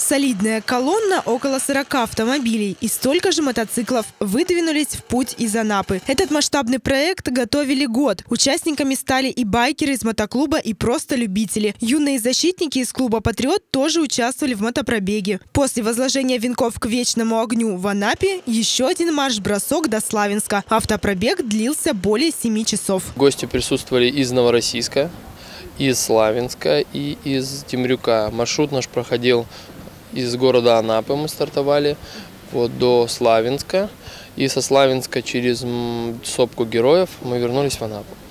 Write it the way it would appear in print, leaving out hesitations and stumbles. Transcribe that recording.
Солидная колонна, около 40 автомобилей и столько же мотоциклов выдвинулись в путь из Анапы. Этот масштабный проект готовили год. Участниками стали и байкеры из мотоклуба, и просто любители. Юные защитники из клуба «Патриот» тоже участвовали в мотопробеге. После возложения венков к вечному огню в Анапе еще один марш-бросок до Славянска. Автопробег длился более 7 часов. Гости присутствовали из Новороссийска, из Славянска и из Темрюка. Маршрут наш проходил из города Анапы, мы стартовали до Славянска. И со Славянска через сопку Героев мы вернулись в Анапу.